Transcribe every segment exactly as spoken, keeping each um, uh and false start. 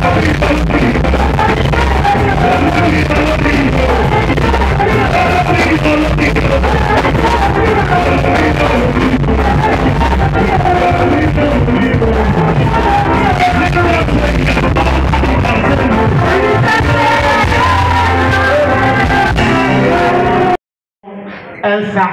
Elsa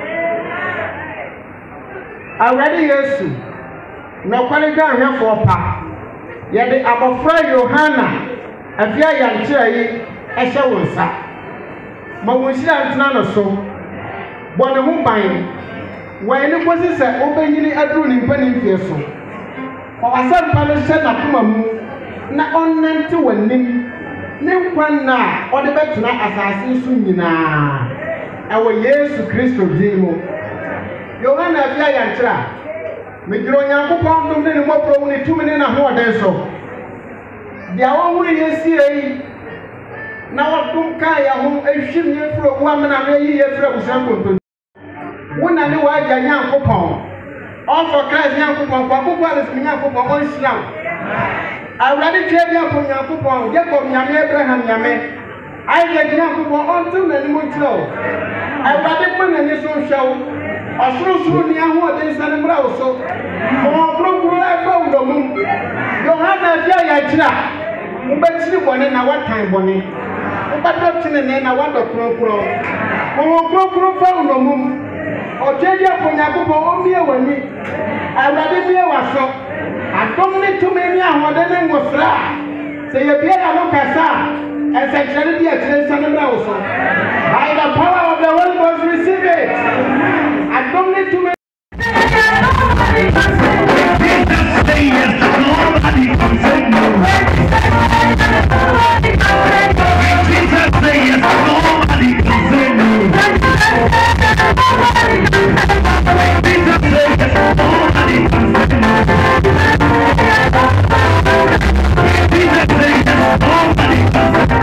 already yes no quality here for pa ye the abofra Yohana Afia Yankyira yi ehye wonsa ma wonhyira ntena no so bone ho ban wan ni kosi se obanyini aduru ni mpani mfie so ko asem pa no hye na koma mu na onnante wanim ne nkwan na ode betena asase so nyina awo Yesu Kristo dimo Yohana Afia Yankyira mediro Nyankopɔn dum ne ne mopro ne tumi ne na ho ɔden so dia wo hu Yesu yi na wadum ka ya ho ehwim ye furo wo amana me yi ye furo busan konton wona ne wa agya Nyankopɔn ofo Christ Nyankopɔn kwa kokwa le Nyankopɔn on Islam awurade twa bia ko Nyankopɔn Jacob nyame Abraham nyame Isaac Nyankopɔn on tu na ni mo tro awurade ko na ni so hwew osuru ni aho ode nsa ne mra wo so mo krokro afa udomu Yohana Afia Yankyira ubetiri bone na watan bone ubadotine ne na wado krokro mo krokro fa udomu ojeje afonyakopo omie wani awurade bie waso adom ne tumi ni aho ode ne ngosra se ye bia na no kasa essentially the attention also. By the power of the Holy Ghost, receive it. I don't need to make nobody can say no. Jesus say yes, nobody can say no. Jesus say yes, nobody can say no. Jesus say yes, nobody can say no.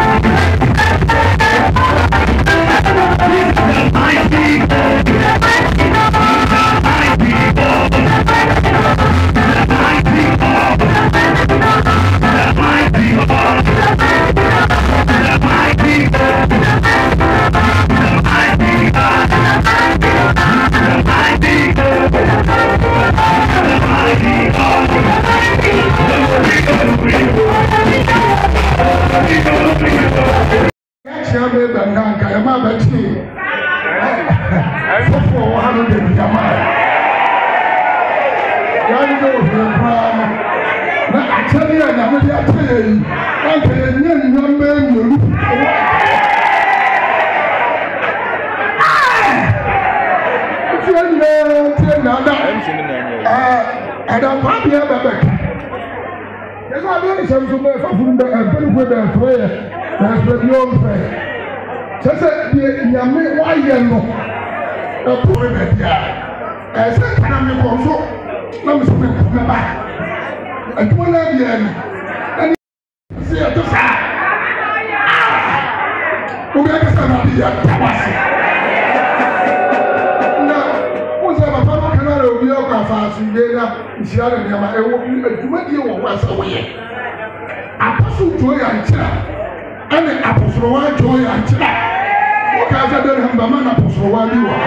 Apostle Yankyira and Apostle Yankyira. What can I do? I'm the man Apostle Yankyira.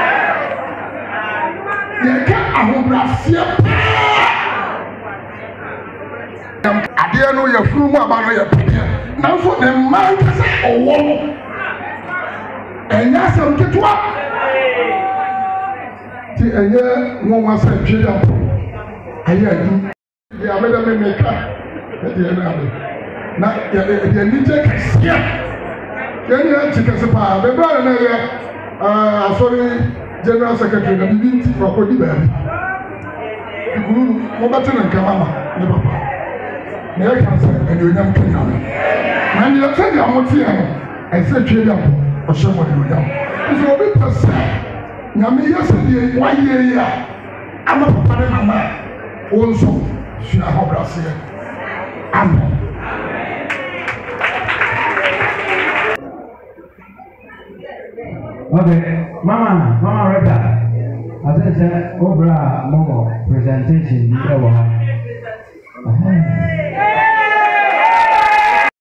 You can't have I didn't know your fruit about your opinion. Now for the man to say, oh, woman. And that's some get to up. See, a year, one was a jail. I hear you. Yeah, I made a make up. Now, you need to get here. Then you have to get a power. The brother, uh, sorry, General Secretary, the B B T for Cody Baby. The Guru, Mobatin and Kamama, the Papa. Never can say, and you never can come. And you said, I'm not here. I said, Jim, or somebody with them. It's a bit of sad. Now, me yesterday, one year, I'm a papa, Mama. Also, she has here. Amen. Okay, Mama, Mama Rita, I think that Obra Momo presentation.